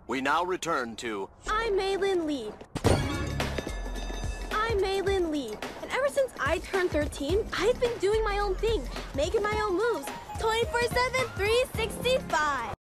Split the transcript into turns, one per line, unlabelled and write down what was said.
We now return to...
I'm Maylin Lee. And ever since I turned 13, I've been doing my own thing, making my own moves, 24/7, 365.